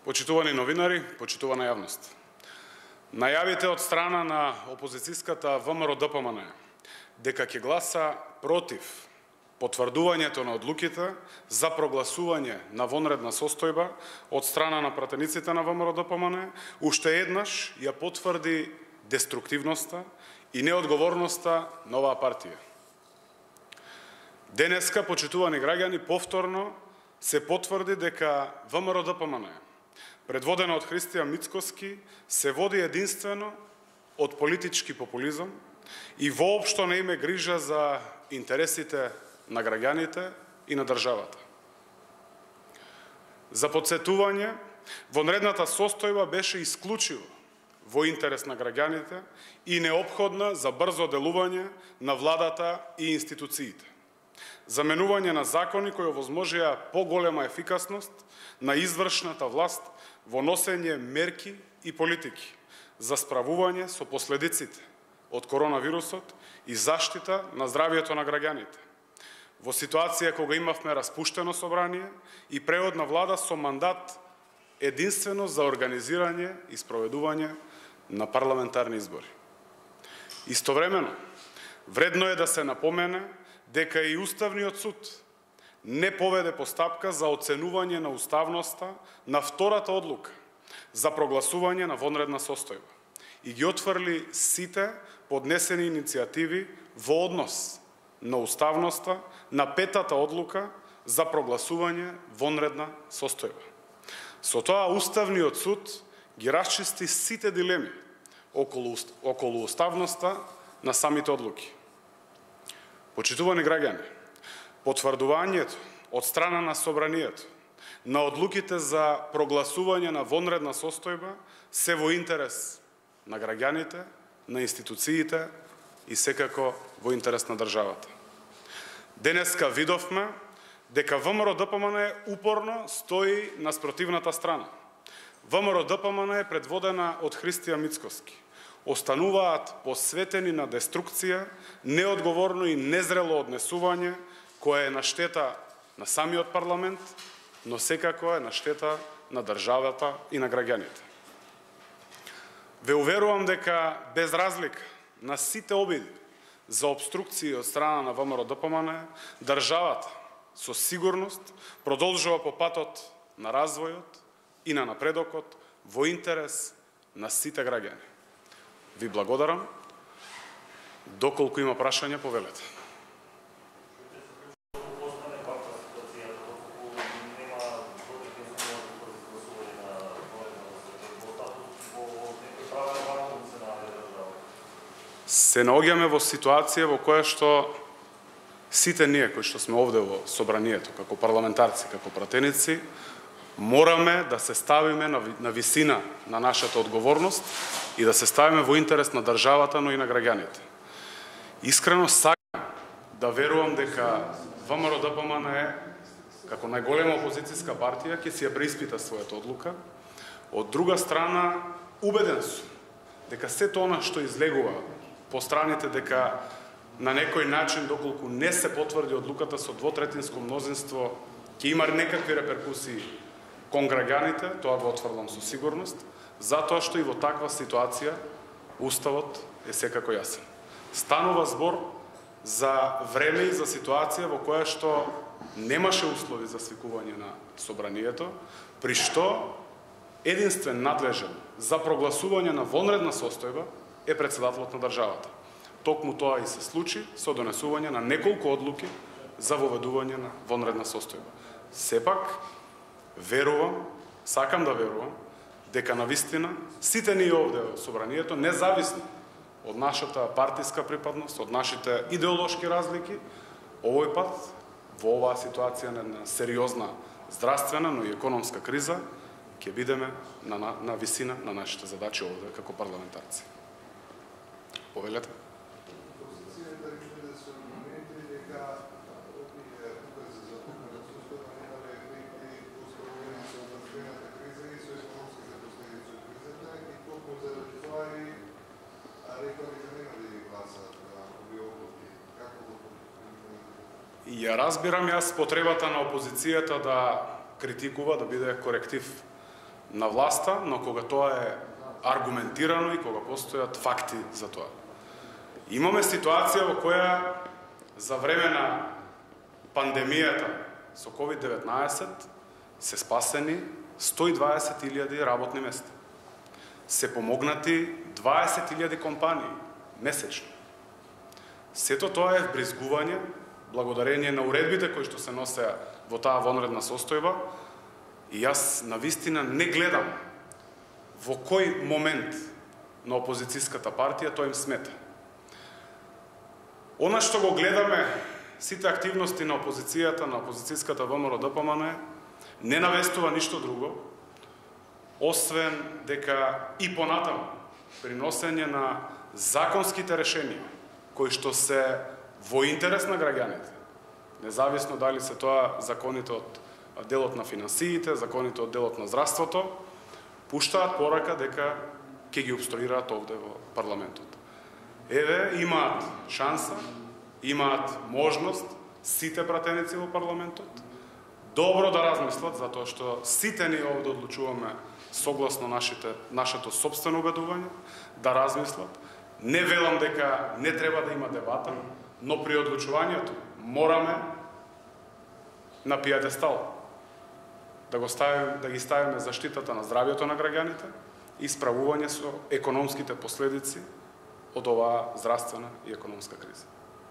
Почитувани новинари, почитувана јавност. Најавите од страна на опозицијската ВМРО-ДПМН дека ќе гласа против потврдувањето на одлуките за прогласување на вонредна состојба од страна на пратениците на ВМРО-ДПМН уште еднаш ја потврди деструктивноста и неодговорноста на оваа партија. Денеска, почитувани граѓани, повторно се потврди дека ВМРО-ДПМН, предводена од Христијан Мицкоски, се води единствено од политички популизам и воопшто не име грижа за интересите на граѓаните и на државата. За потсетување, вонредната состојба беше исклучиво во интерес на граѓаните и неопходна за брзо делување на владата и институциите. Заменување на закони кои овозможија поголема ефикасност на извршната власт во носење мерки и политики за справување со последиците од коронавирусот и заштита на здравјето на граѓаните. Во ситуација кога имавме распуштено собрание и превод на влада со мандат единствено за организирање и спроведување на парламентарни избори. Истовремено, вредно е да се напомене дека и Уставниот суд не поведе постапка за оценување на уставноста на втората одлука за прогласување на вонредна состојба и ги отфрли сите поднесени иницијативи во однос на уставноста на петата одлука за прогласување вонредна состојба. Со тоа Уставниот суд ги расчисти сите дилеми околу уставноста на самите одлуки. Почитувани граѓани, потврдувањето од страна на собранието на одлуките за прогласување на вонредна состојба се во интерес на граѓаните, на институциите и секако во интерес на државата. Денеска видовме дека ВМРО-ДПМН упорно стои на спротивната страна. ВМРО-ДПМН е предводена од Христијан Мицкоски. Остануваат посветени на деструкција, неодговорно и незрело однесување, кое е на штета на самиот парламент, но секако е на штета на државата и на граѓаните. Ве уверувам дека без разлика на сите обиди за обструкции од страна на ВМРО-ДПМН, државата со сигурност продолжува по патот на развојот и на напредокот во интерес на сите граѓани. Ви благодарам. Доколку има прашања, повелете. Се наоѓаме во ситуација во која што сите ние кои што сме овде во собранието, како парламентарци, како пратеници, мораме да се ставиме на висина на нашата одговорност и да се ставиме во интерес на државата, но и на граѓаните. Искрено сакам да верувам дека ВМРО-ДПМН како најголема опозицијска партија ќе си ја преиспита својата одлука. Од друга страна, убеден сум дека сето она што излегува по страните дека на некој начин, доколку не се потврди одлуката со двотретинско мнозинство, ќе има некакви реперкусии кон граѓаните, тоа го отврлам со сигурност, затоа што и во таква ситуација Уставот е секако јасен. Станува збор за време и за ситуација во која што немаше услови за свикување на собранието, при што единствен надлежен за прогласување на вонредна состојба е председателот на државата. Токму тоа и се случи со донесување на неколку одлуки за воведување на вонредна состојба. Сепак, верувам, сакам да верувам, дека навистина сите ние овде во собранието, независно од нашата партиска припадност, од нашите идеолошки разлики, овој пат, во оваа ситуација на сериозна здравствена, но и економска криза, ќе бидеме на висина на нашите задачи овде како парламентарци. Повелете. Ја разбирам јас потребата на опозицијата да критикува, да биде коректив на власта, но кога тоа е аргументирано и кога постојат факти за тоа. Имаме ситуација во која за време на пандемијата со COVID-19 се спасени 120.000 работни места. Се помогнати 20.000 компании месечно. Сето тоа е вбризгување, благодарение на уредбите кои што се носеа во таа вонредна состојба, и јас навистина не гледам во кој момент на опозицијската партија тоа им смета. Она што го гледаме, сите активности на опозицијата, на опозицијската ВМРО-ДПМН, не навестува ништо друго, освен дека и понатаму приносење на законските решенија, кои што се во интерес на граѓаните, независно дали се тоа законите од делот на финансиите, законите од делот на здравството, пуштаат порака дека ќе ги обструираат овде во парламентот. Еве, имаат шанса, имаат можност, сите пратеници во парламентот, добро да размислат, затоа што сите ние овде одлучуваме согласно нашето собствено убедување, да размислат. Не велам дека не треба да има дебата, но при одлучувањето мораме на пиедестал да ги ставиме заштитата на здравјето на граѓаните и справување со економските последици од оваа здравствена и економска криза.